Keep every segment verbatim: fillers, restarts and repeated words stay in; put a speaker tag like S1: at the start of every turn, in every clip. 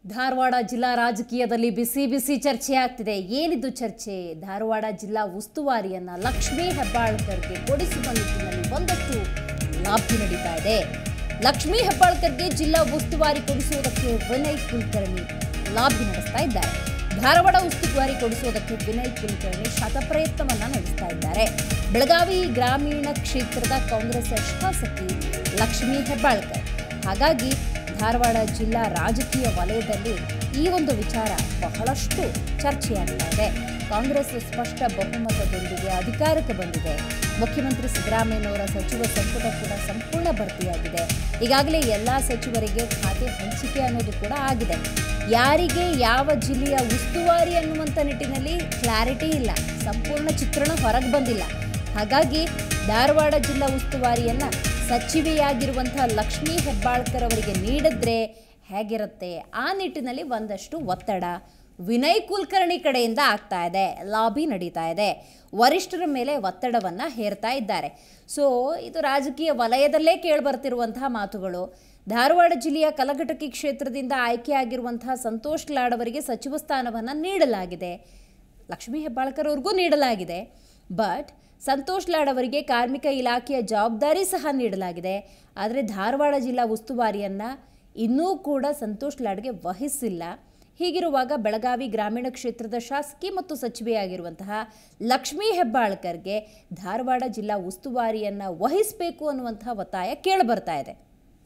S1: ಧಾರವಾಡ ಜಿಲ್ಲಾ ರಾಜಕೀಯದಲ್ಲಿ ಬಿಸಿ ಬಿಸಿ ಚರ್ಚೆ ಆಗ್ತಿದೆ. ಏನಿದು ಚರ್ಚೆ? ಧಾರವಾಡ ಜಿಲ್ಲಾ ಉಸ್ತುವಾರಿಯನ್ನ ಲಕ್ಷ್ಮೀ ಹೆಬ್ಬಾಳ್ಕರ್ಗೆ ಕೊಡಿಸುವ ನಿಟ್ಟಿನಲ್ಲಿ ಒಂದಷ್ಟು ಲಾಭಿ ನಡೀತಾ ಇದೆ. ಲಕ್ಷ್ಮೀ ಹೆಬ್ಬಾಳ್ಕರ್ಗೆ ಜಿಲ್ಲಾ ಉಸ್ತುವಾರಿ ಕೊಡಿಸುವುದಕ್ಕೆ ವಿನಯ್ ಕುಲಕರ್ಣಿ ಲಾಭಿ ನಡೆಸ್ತಾ ಇದ್ದಾರೆ. ಧಾರವಾಡ ಉಸ್ತುವಾರಿ ಕೊಡಿಸುವುದಕ್ಕೆ ವಿನಯ್ ಕುಲಕರ್ಣಿ ಶತಪ್ರಯತ್ನವನ್ನ ನಡೆಸ್ತಾ ಇದ್ದಾರೆ. ಬೆಳಗಾವಿ ಗ್ರಾಮೀಣ ಕ್ಷೇತ್ರದ ಕಾಂಗ್ರೆಸ್ ಶಾಸಕಿ ಲಕ್ಷ್ಮೀ ಹೆಬ್ಬಾಳ್ಕರ್. ಹಾಗಾಗಿ ಧಾರವಾಡ ಜಿಲ್ಲಾ ರಾಜಕೀಯ ವಲಯದಲ್ಲಿ ಈ ಒಂದು ವಿಚಾರ ಬಹಳಷ್ಟು ಚರ್ಚೆಯಾಗ್ತಾ ಇದೆ. ಕಾಂಗ್ರೆಸ್ ಸ್ಪಷ್ಟ ಬಹುಮತದೊಂದಿಗೆ ಅಧಿಕಾರಕ್ಕೆ ಬಂದಿದೆ. ಮುಖ್ಯಮಂತ್ರಿ ಸಿದ್ದರಾಮಯ್ಯನವರ ಸಚಿವ ಸಂಪುಟ ಕೂಡ ಸಂಪೂರ್ಣ ಭರ್ತಿಯಾಗಿದೆ. ಈಗಾಗಲೇ ಎಲ್ಲ ಸಚಿವರಿಗೆ ಖಾತೆ ಹಂಚಿಕೆ ಅನ್ನೋದು ಕೂಡ ಆಗಿದೆ. ಯಾರಿಗೆ ಯಾವ ಜಿಲ್ಲೆಯ ಉಸ್ತುವಾರಿ ಅನ್ನುವಂಥ ನಿಟ್ಟಿನಲ್ಲಿ ಕ್ಲಾರಿಟಿ ಇಲ್ಲ, ಸಂಪೂರ್ಣ ಚಿತ್ರಣ ಹೊರಗೆ ಬಂದಿಲ್ಲ. ಹಾಗಾಗಿ ಧಾರವಾಡ ಜಿಲ್ಲಾ ಉಸ್ತುವಾರಿಯನ್ನ ಸಚಿವೆಯಾಗಿರುವಂತಹ ಲಕ್ಷ್ಮೀ ಹೆಬ್ಬಾಳ್ಕರ್ ಅವರಿಗೆ ನೀಡಿದ್ರೆ ಹೇಗಿರುತ್ತೆ, ಆ ನಿಟ್ಟಿನಲ್ಲಿ ಒಂದಷ್ಟು ಒತ್ತಡ ವಿನಯ್ ಕುಲಕರ್ಣಿ ಕಡೆಯಿಂದ ಆಗ್ತಾ ಇದೆ. ಲಾಬಿ ನಡೀತಾ ಇದೆ. ವರಿಷ್ಠರ ಮೇಲೆ ಒತ್ತಡವನ್ನು ಹೇರ್ತಾ ಇದ್ದಾರೆ. ಸೊ ಇದು ರಾಜಕೀಯ ವಲಯದಲ್ಲೇ ಕೇಳಿಬರ್ತಿರುವಂತಹ ಮಾತುಗಳು. ಧಾರವಾಡ ಜಿಲ್ಲೆಯ ಕಲಘಟಕಿ ಕ್ಷೇತ್ರದಿಂದ ಆಯ್ಕೆಯಾಗಿರುವಂತಹ ಸಂತೋಷ್ ಲಾಡ್ ಅವರಿಗೆ ಸಚಿವ ಸ್ಥಾನವನ್ನು ನೀಡಲಾಗಿದೆ. ಲಕ್ಷ್ಮೀ ಹೆಬ್ಬಾಳ್ಕರ್ ಅವ್ರಿಗೂ ನೀಡಲಾಗಿದೆ. ಬಟ್ ಸಂತೋಷ್ ಲಾಡ್ ಅವರಿಗೆ ಕಾರ್ಮಿಕ ಇಲಾಖೆಯ ಜವಾಬ್ದಾರಿ ಸಹ ನೀಡಲಾಗಿದೆ. ಆದರೆ ಧಾರವಾಡ ಜಿಲ್ಲಾ ಉಸ್ತುವಾರಿಯನ್ನು ಇನ್ನೂ ಕೂಡ ಸಂತೋಷ್ ಲಾಡ್ಗೆ ವಹಿಸಿಲ್ಲ. ಹೀಗಿರುವಾಗ ಬೆಳಗಾವಿ ಗ್ರಾಮೀಣ ಕ್ಷೇತ್ರದ ಶಾಸಕಿ ಮತ್ತು ಸಚಿವೆಯಾಗಿರುವಂತಹ ಲಕ್ಷ್ಮೀ ಹೆಬ್ಬಾಳ್ಕರ್ಗೆ ಧಾರವಾಡ ಜಿಲ್ಲಾ ಉಸ್ತುವಾರಿಯನ್ನು ವಹಿಸಬೇಕು ಅನ್ನುವಂತಹ ಒತ್ತಾಯ ಕೇಳಿಬರ್ತಾ ಇದೆ.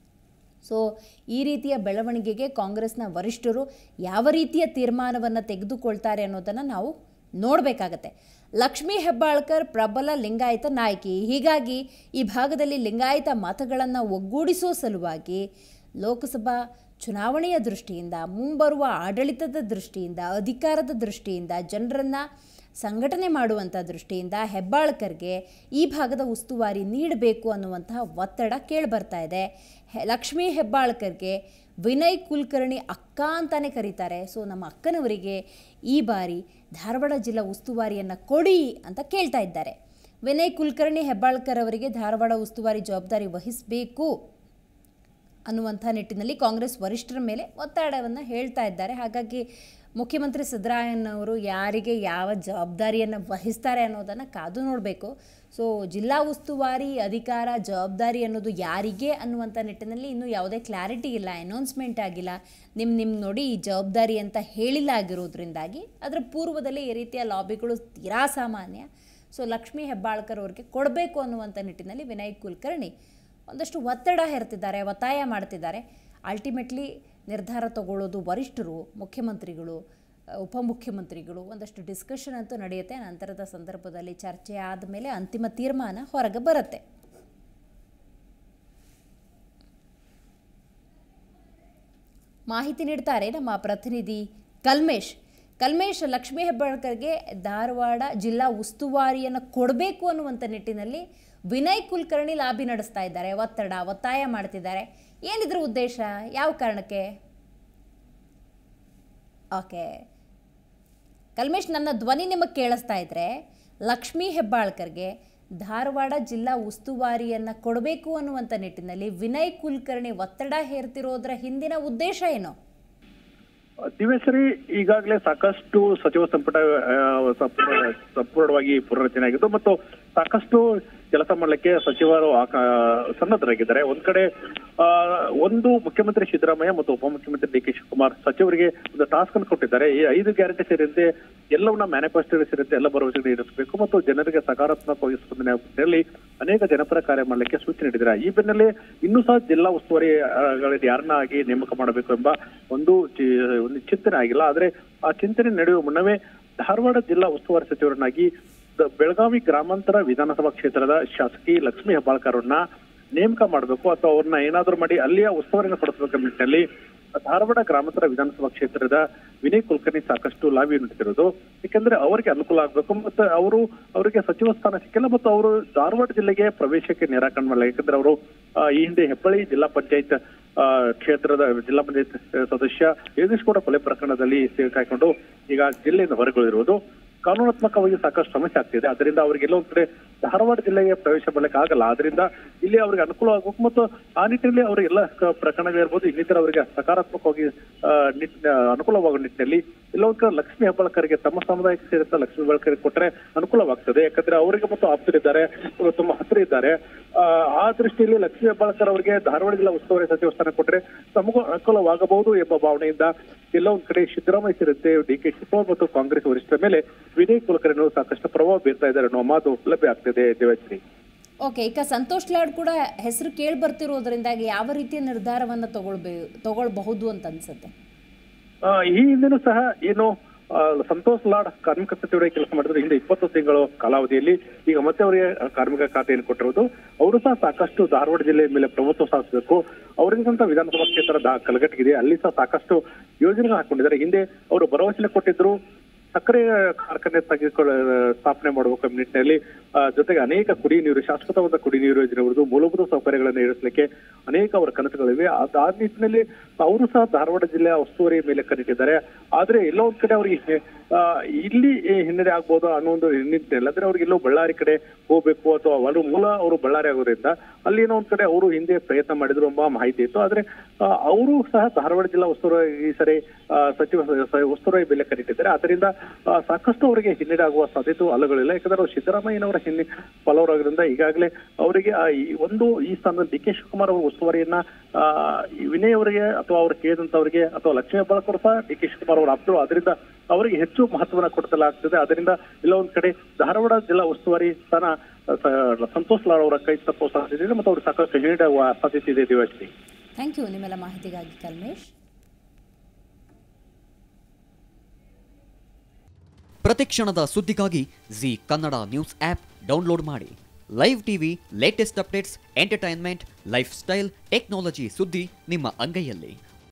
S1: ಸೊ ಈ ರೀತಿಯ ಬೆಳವಣಿಗೆಗೆ ಕಾಂಗ್ರೆಸ್ನ ವರಿಷ್ಠರು ಯಾವ ರೀತಿಯ ತೀರ್ಮಾನವನ್ನು ತೆಗೆದುಕೊಳ್ತಾರೆ ಅನ್ನೋದನ್ನು ನಾವು ನೋಡಬೇಕಾಗತ್ತೆ. ಲಕ್ಷ್ಮೀ ಹೆಬ್ಬಾಳ್ಕರ್ ಪ್ರಬಲ ಲಿಂಗಾಯತ ನಾಯಕಿ. ಹೀಗಾಗಿ ಈ ಭಾಗದಲ್ಲಿ ಲಿಂಗಾಯತ ಮತಗಳನ್ನು ಒಗ್ಗೂಡಿಸೋ ಸಲುವಾಗಿ ಲೋಕಸಭಾ ಚುನಾವಣೆಯ ದೃಷ್ಟಿಯಿಂದ, ಮುಂಬರುವ ಆಡಳಿತದ ದೃಷ್ಟಿಯಿಂದ, ಅಧಿಕಾರದ ದೃಷ್ಟಿಯಿಂದ, ಜನರನ್ನು ಸಂಘಟನೆ ಮಾಡುವಂಥ ದೃಷ್ಟಿಯಿಂದ ಹೆಬ್ಬಾಳ್ಕರ್ಗೆ ಈ ಭಾಗದ ಉಸ್ತುವಾರಿ ನೀಡಬೇಕು ಅನ್ನುವಂತಹ ಒತ್ತಡ ಕೇಳಿಬರ್ತಾ ಇದೆ. ಲಕ್ಷ್ಮೀ ಹೆಬ್ಬಾಳ್ಕರ್ಗೆ ವಿನಯ್ ಕುಲಕರ್ಣಿ ಅಕ್ಕ ಅಂತಾನೆ ಕರೀತಾರೆ. ಸೊ ನಮ್ಮ ಅಕ್ಕನವರಿಗೆ ಈ ಬಾರಿ ಧಾರವಾಡ ಜಿಲ್ಲಾ ಉಸ್ತುವಾರಿಯನ್ನು ಕೊಡಿ ಅಂತ ಕೇಳ್ತಾ ಇದ್ದಾರೆ. ವಿನಯ್ ಕುಲಕರ್ಣಿ ಹೆಬ್ಬಾಳ್ಕರ್ ಅವರಿಗೆ ಧಾರವಾಡ ಉಸ್ತುವಾರಿ ಜವಾಬ್ದಾರಿ ವಹಿಸಬೇಕು ಅನ್ನುವಂಥ ನಿಟ್ಟಿನಲ್ಲಿ ಕಾಂಗ್ರೆಸ್ ವರಿಷ್ಠರ ಮೇಲೆ ಒತ್ತಡವನ್ನು ಹೇಳ್ತಾ ಇದ್ದಾರೆ. ಹಾಗಾಗಿ ಮುಖ್ಯಮಂತ್ರಿ ಸಿದ್ದರಾಮಯ್ಯನವರು ಯಾರಿಗೆ ಯಾವ ಜವಾಬ್ದಾರಿಯನ್ನು ವಹಿಸ್ತಾರೆ ಅನ್ನೋದನ್ನು ಕಾದು ನೋಡಬೇಕು. ಸೊ ಜಿಲ್ಲಾ ಉಸ್ತುವಾರಿ ಅಧಿಕಾರ ಜವಾಬ್ದಾರಿ ಅನ್ನೋದು ಯಾರಿಗೆ ಅನ್ನುವಂಥ ನಿಟ್ಟಿನಲ್ಲಿ ಇನ್ನೂ ಯಾವುದೇ ಕ್ಲಾರಿಟಿ ಇಲ್ಲ, ಅನೌನ್ಸ್ಮೆಂಟ್ ಆಗಿಲ್ಲ. ನಿಮ್ಮ ನಿಮ್ಮ ನೋಡಿ ಈ ಜವಾಬ್ದಾರಿ ಅಂತ ಹೇಳಿಲ್ಲ ಆಗಿರೋದ್ರಿಂದಾಗಿ ಅದರ ಪೂರ್ವದಲ್ಲಿ ಈ ರೀತಿಯ ಲಾಬಿಗಳು ತೀರಾ ಸಾಮಾನ್ಯ. ಸೊ ಲಕ್ಷ್ಮೀ ಹೆಬ್ಬಾಳ್ಕರ್ ಅವ್ರಿಗೆ ಕೊಡಬೇಕು ಅನ್ನುವಂಥ ನಿಟ್ಟಿನಲ್ಲಿ ವಿನಯ್ ಕುಲಕರ್ಣಿ ಒಂದಷ್ಟು ಒತ್ತಡ ಹೇರ್ತಿದ್ದಾರೆ, ಒತ್ತಾಯ ಮಾಡ್ತಿದ್ದಾರೆ. ಅಲ್ಟಿಮೇಟ್ಲಿ ನಿರ್ಧಾರ ತಗೊಳ್ಳೋದು ವರಿಷ್ಠರು, ಮುಖ್ಯಮಂತ್ರಿಗಳು, ಉಪಮುಖ್ಯಮಂತ್ರಿಗಳು. ಒಂದಷ್ಟು ಡಿಸ್ಕಷನ್ ಅಂತೂ ನಡೆಯುತ್ತೆ. ನಂತರದ ಸಂದರ್ಭದಲ್ಲಿ ಚರ್ಚೆ ಆದಮೇಲೆ ಅಂತಿಮ ತೀರ್ಮಾನ ಹೊರಗೆ ಬರುತ್ತೆ. ಮಾಹಿತಿ ನೀಡ್ತಾರೆ ನಮ್ಮ ಪ್ರತಿನಿಧಿ ಕಲ್ಮೇಶ್. ಕಲ್ಮೇಶ್, ಲಕ್ಷ್ಮೀ ಹೆಬ್ಬಾಳ್ಕರ್ಗೆ ಧಾರವಾಡ ಜಿಲ್ಲಾ ಉಸ್ತುವಾರಿಯನ್ನು ಕೊಡಬೇಕು ಅನ್ನುವಂಥ ನಿಟ್ಟಿನಲ್ಲಿ ವಿನಯ್ ಕುಲಕರ್ಣಿ ಲಾಬಿ ನಡೆಸ್ತಾ ಇದ್ದಾರೆ, ಒತ್ತಡ ಒತ್ತಾಯ ಮಾಡ್ತಿದ್ದಾರೆ. ಏನಿದ್ರ ಉದ್ದೇಶ, ಯಾವ ಕಾರಣಕ್ಕೆ? ಓಕೆ ಕಲ್ಮೇಶ್, ನನ್ನ ಧ್ವನಿ ನಿಮಗೆ ಕೇಳಿಸ್ತಾ ಇದ್ರೆ ಲಕ್ಷ್ಮೀ ಹೆಬ್ಬಾಳ್ಕರ್ಗೆ ಧಾರವಾಡ ಜಿಲ್ಲಾ ಉಸ್ತುವಾರಿಯನ್ನು ಕೊಡಬೇಕು ಅನ್ನುವಂಥ ನಿಟ್ಟಿನಲ್ಲಿ ವಿನಯ್ ಕುಲಕರ್ಣಿ ಒತ್ತಡ ಹೇರ್ತಿರೋದ್ರ ಹಿಂದಿನ ಉದ್ದೇಶ ಏನು?
S2: ದಿವೇಶ್ವರಿ, ಈಗಾಗಲೇ ಸಾಕಷ್ಟು ಸಚಿವ ಸಂಪುಟ ಸಂಪೂರ್ಣವಾಗಿ ಪುನರಚನೆ ಆಗಿದ್ದು ಮತ್ತು ಸಾಕಷ್ಟು ಕೆಲಸ ಮಾಡಲಿಕ್ಕೆ ಸಚಿವರು ಸನ್ನದ್ಧರಾಗಿದ್ದಾರೆ. ಒಂದ್ ಕಡೆ ಒಂದು ಮುಖ್ಯಮಂತ್ರಿ ಸಿದ್ದರಾಮಯ್ಯ ಮತ್ತು ಉಪಮುಖ್ಯಮಂತ್ರಿ ಡಿ ಕೆ ಶಿವಕುಮಾರ್ ಸಚಿವರಿಗೆ ಒಂದು ಟಾಸ್ಕ್ ಅನ್ನು ಕೊಟ್ಟಿದ್ದಾರೆ. ಈ ಐದು ಗ್ಯಾರಂಟಿ ಸೇರಿದಂತೆ ಎಲ್ಲವನ್ನ ಮ್ಯಾನಿಫೆಸ್ಟೋ ಸೇರಿದಂತೆ ಎಲ್ಲ ಭರವಸೆಗಳು ಈಡೇರಿಸಬೇಕು ಮತ್ತು ಜನರಿಗೆ ಸಕಾರಾತ್ಮಕವಾಗಿ ಸ್ಪಂದನೆ ನಿಟ್ಟಿನಲ್ಲಿ ಅನೇಕ ಜನಪರ ಕಾರ್ಯ ಮಾಡಲಿಕ್ಕೆ ಸೂಚನೆ ನೀಡಿದ್ದಾರೆ. ಈ ಬೆನ್ನಲ್ಲೇ ಇನ್ನೂ ಸಹ ಜಿಲ್ಲಾ ಉಸ್ತುವಾರಿ ಯಾರನ್ನ ಆಗಿ ನೇಮಕ ಮಾಡಬೇಕು ಎಂಬ ಒಂದು ಒಂದು ಚಿಂತನೆ ಆಗಿಲ್ಲ. ಆದ್ರೆ ಆ ಚಿಂತನೆ ನಡೆಯುವ ಮುನ್ನವೇ ಧಾರವಾಡ ಜಿಲ್ಲಾ ಉಸ್ತುವಾರಿ ಸಚಿವರನ್ನಾಗಿ ಬೆಳಗಾವಿ ಗ್ರಾಮಾಂತರ ವಿಧಾನಸಭಾ ಕ್ಷೇತ್ರದ ಶಾಸಕಿ ಲಕ್ಷ್ಮೀ ಹೆಬ್ಬಾಳ್ಕರ್ ಅವ್ರನ್ನ ನೇಮಕ ಮಾಡಬೇಕು ಅಥವಾ ಅವ್ರನ್ನ ಏನಾದ್ರೂ ಮಾಡಿ ಅಲ್ಲಿಯ ಉಸ್ತುವಾರಿಯನ್ನು ಕೊಡಿಸಬೇಕು ನಿಟ್ಟಿನಲ್ಲಿ ಧಾರವಾಡ ಗ್ರಾಮಾಂತರ ವಿಧಾನಸಭಾ ಕ್ಷೇತ್ರದ ವಿನಯ್ ಕುಲಕರ್ಣಿ ಸಾಕಷ್ಟು ಲಾಬಿ ನಡೆಸಿರೋದು. ಯಾಕಂದ್ರೆ ಅವರಿಗೆ ಅನುಕೂಲ ಆಗ್ಬೇಕು ಮತ್ತು ಅವರು ಅವರಿಗೆ ಸಚಿವ ಸ್ಥಾನ ಸಿಕ್ಕಿಲ್ಲ ಮತ್ತು ಅವರು ಧಾರವಾಡ ಜಿಲ್ಲೆಗೆ ಪ್ರವೇಶಕ್ಕೆ ನಿರಾಕರಣೆ ಮಾಡಲ್ಲ. ಯಾಕಂದ್ರೆ ಅವರು ಈ ಹಿಂದೆ ಹೆಬ್ಬಳ್ಳಿ ಜಿಲ್ಲಾ ಪಂಚಾಯತ್ ಕ್ಷೇತ್ರದ ಜಿಲ್ಲಾ ಪಂಚಾಯತ್ ಸದಸ್ಯ ಯಗದೀಶ್ ಗೌಡ ಕೊಲೆ ಪ್ರಕರಣದಲ್ಲಿ ಸಿಕ್ಕಾಕೊಂಡು ಈಗ ಜಿಲ್ಲೆಯಿಂದ ಹೊರಗುಳಿರುವುದು. ಕಾನೂನಾತ್ಮಕವಾಗಿ ಸಾಕಷ್ಟು ಸಮಸ್ಯೆ ಆಗ್ತಿದೆ. ಅದರಿಂದ ಅವರಿಗೆಲ್ಲ ಒಂದ್ ಕಡೆ ಧಾರವಾಡ ಜಿಲ್ಲೆಗೆ ಪ್ರವೇಶ ಮಾಡಲಿಕ್ಕೆ ಆಗಲ್ಲ. ಆದ್ರಿಂದ ಇಲ್ಲಿ ಅವರಿಗೆ ಅನುಕೂಲ ಆಗಬೇಕು ಮತ್ತು ಆ ನಿಟ್ಟಿನಲ್ಲಿ ಅವರಿಗೆಲ್ಲ ಪ್ರಕರಣಗಳಿರ್ಬೋದು ಇನ್ನಿತರ ಅವರಿಗೆ ಸಕಾರಾತ್ಮಕವಾಗಿ ಅನುಕೂಲವಾಗುವ ನಿಟ್ಟಿನಲ್ಲಿ ಇಲ್ಲ ಒಂದ್ ಕಡೆ ಲಕ್ಷ್ಮೀ ಹೆಬ್ಬಾಳ್ಕರ್ಗೆ ತಮ್ಮ ಸಮುದಾಯಕ್ಕೆ ಸೇರಿದ ಲಕ್ಷ್ಮೀ ಹೆಬ್ಬಾಳ್ಕರ್ಗೆ ಕೊಟ್ಟರೆ ಅನುಕೂಲವಾಗ್ತದೆ. ಯಾಕಂದ್ರೆ ಅವರಿಗೆ ಮತ್ತು ಆಪ್ತರಿದ್ದಾರೆ, ತುಂಬಾ ಹತ್ತಿರ ಇದ್ದಾರೆ. ಆ ದೃಷ್ಟಿಯಲ್ಲಿ ಲಕ್ಷ್ಮೀ ಹೆಬ್ಬಾಳ್ಕರ್ ಅವರಿಗೆ ಧಾರವಾಡ ಜಿಲ್ಲಾ ಉಸ್ತುವಾರಿ ಸಚಿವ ಸ್ಥಾನ ಕೊಟ್ಟರೆ ತಮಗೂ ಅನುಕೂಲವಾಗಬಹುದು ಎಂಬ ಭಾವನೆಯಿಂದ ಎಲ್ಲ ಒಂದ್ ಕಡೆ ಸಿದ್ದರಾಮಯ್ಯ ಸೇರಿದಂತೆ ಡಿ ಕೆ ಶಿವಕುಮಾರ್ ಮತ್ತು ಕಾಂಗ್ರೆಸ್ ವರಿಷ್ಠರ ಮೇಲೆ ವಿನಯ್ ಕುಲಕರ್ಣಿ ಸಾಕಷ್ಟು ಪ್ರಭಾವ ಬೀರ್ತಾ ಇದ್ದಾರೆ ಅನ್ನೋ ಮಾತು ಲಭ್ಯ ಆಗ್ತಿದೆ. ದೇವಶ್ರೀ,
S1: ಓಕೆ, ಈಗ ಸಂತೋಷ್ ಲಾಡ್ ಕೂಡ ಹೆಸರು ಕೇಳಿ ಬರ್ತಿರೋದ್ರಿಂದಾಗಿ ಯಾವ ರೀತಿಯ ನಿರ್ಧಾರವನ್ನ ತಗೊಳ್ಬೇ ತಗೊಳ್ಬಹುದು ಅಂತ ಅನ್ಸುತ್ತೆ?
S2: ಈ ಹಿಂದೆನೂ ಸಹ ಏನು ಸಂತೋಷ್ ಲಾಡ್ ಕಾರ್ಮಿಕ ಸಚಿವರಾಗಿ ಕೆಲಸ ಮಾಡಿದ್ರು ಹಿಂದೆ ಇಪ್ಪತ್ತು ತಿಂಗಳು ಕಾಲಾವಧಿಯಲ್ಲಿ. ಈಗ ಮತ್ತೆ ಅವರಿಗೆ ಕಾರ್ಮಿಕ ಖಾತೆಯನ್ನು ಕೊಟ್ಟಿರೋದು. ಅವರು ಸಹ ಸಾಕಷ್ಟು ಧಾರವಾಡ ಜಿಲ್ಲೆಯ ಮೇಲೆ ಪ್ರಭುತ್ವ ಸಾಧಿಸಬೇಕು. ಅವರಿಗಿಂತ ವಿಧಾನಸಭಾ ಕ್ಷೇತ್ರ ಕಲಘಟಗಿದೆ, ಅಲ್ಲಿ ಸಹ ಸಾಕಷ್ಟು ಯೋಜನೆಗಳು ಹಾಕೊಂಡಿದ್ದಾರೆ. ಹಿಂದೆ ಅವರು ಭರವಸೆ ಕೊಟ್ಟಿದ್ರು ಸಕ್ಕರೆ ಕಾರ್ಖಾನೆ ತೆಗೆದುಕೊಳ್ಳ ಸ್ಥಾಪನೆ ಮಾಡಬೇಕು ಎಂಬ ನಿಟ್ಟಿನಲ್ಲಿ. ಜೊತೆಗೆ ಅನೇಕ ಕುಡಿ ನೀರು, ಶಾಶ್ವತವಾದ ಕುಡಿ ನೀರು ಯೋಜನೆ ಅವರದು, ಮೂಲಭೂತ ಸೌಕರ್ಯಗಳನ್ನು ಇರಿಸಲಿಕ್ಕೆ ಅನೇಕ ಅವರ ಕನಸುಗಳಿವೆ. ಆ ನಿಟ್ಟಿನಲ್ಲಿ ಅವರು ಸಹ ಧಾರವಾಡ ಜಿಲ್ಲೆಯ ಉಸ್ತುವಾರಿ ಮೇಲೆ ಕರೆದಿದ್ದಾರೆ. ಆದ್ರೆ ಎಲ್ಲೋ ಒಂದ್ ಕಡೆ ಅವರಿಗೆ ಇಲ್ಲಿ ಹಿನ್ನಡೆ ಆಗ್ಬೋದು ಅನ್ನೋ ಒಂದು ನಿಟ್ಟಿನಲ್ಲಿ ಅಂದ್ರೆ ಅವ್ರಿಗೆ ಎಲ್ಲೋ ಬಳ್ಳಾರಿ ಕಡೆ ಹೋಗ್ಬೇಕು ಅಥವಾ ಅವರು ಮೂಲ ಅವರು ಬಳ್ಳಾರಿ ಆಗೋದ್ರಿಂದ ಅಲ್ಲಿ ಏನೋ ಒಂದ್ ಕಡೆ ಅವರು ಹಿಂದೆ ಪ್ರಯತ್ನ ಮಾಡಿದ್ರು ಎಂಬ ಮಾಹಿತಿ ಇತ್ತು. ಆದ್ರೆ ಅವರು ಸಹ ಧಾರವಾಡ ಜಿಲ್ಲಾ ಉಸ್ತುವಾರಿ ಈ ಸರಿ ಸಚಿವ ಉಸ್ತುವಾರಿ ಬೆಲೆ ಕರೀತಿದ್ದಾರೆ. ಅದರಿಂದ ಸಾಕಷ್ಟು ಅವರಿಗೆ ಹಿನ್ನಡೆ ಆಗುವ ಸಾಧ್ಯತೆ ಅಲ್ಲಗಳಿಲ್ಲ. ಯಾಕಂದ್ರೆ ಅವರು ಸಿದ್ದರಾಮಯ್ಯನವರ ಹಿನ್ನೆ ಫಲವರಾದ್ರಿಂದ ಈಗಾಗಲೇ ಅವರಿಗೆ ಒಂದು ಈ ಸ್ಥಾನದಲ್ಲಿ ಡಿ ಕೆ ಶಿವಕುಮಾರ್ ಅವರ ಉಸ್ತುವಾರಿಯನ್ನ ವಿನಯ್ ಅವರಿಗೆ ಅಥವಾ ಅವ್ರು ಕೇಳಿದಂತವರಿಗೆ ಅಥವಾ ಲಕ್ಷ್ಮೀ ಹೆಬ್ಬಾಳ್ಕರ್ ಸಹ ಡಿ ಕೆ ಶಿವಕುಮಾರ್ ಅವರು ಆಪ್ತರು. ಅದರಿಂದ ಅವರಿಗೆ ಹೆಚ್ಚು ಮಹತ್ವನ ಕೊಡ್ತಲಾಗ್ತದೆ. ಅದರಿಂದ ಎಲ್ಲ ಒಂದ್ ಕಡೆ ಧಾರವಾಡ ಜಿಲ್ಲಾ ಉಸ್ತುವಾರಿ ಸ್ಥಾನ ಸಂತೋಷ್ ಲಾಡ್ ಅವರ ಕೈ ತಪ್ಪುವ ಸಾಧ್ಯತೆ ಇದೆ ಮತ್ತು ಅವರು ಸಾಕಷ್ಟು ಹಿನ್ನಡೆ ಆಗುವ ಸಾಧ್ಯತೆ ಇದೆ. ದೇವಶ್ರೀ,
S1: ಥ್ಯಾಂಕ್ ಯು ನಿಮ್ಮೆಲ್ಲ ಮಾಹಿತಿಗಾಗಿ ಕಲ್ಮೇಶ್.
S3: ಪ್ರತಿಕ್ಷಣದ ಸುದ್ದಿಗಾಗಿ Zee Kannada news app download ಮಾಡಿ. Live TV, latest updates, entertainment, lifestyle, technology ಸುದ್ದಿ ನಿಮ್ಮ ಅಂಗೈಯಲ್ಲಿ.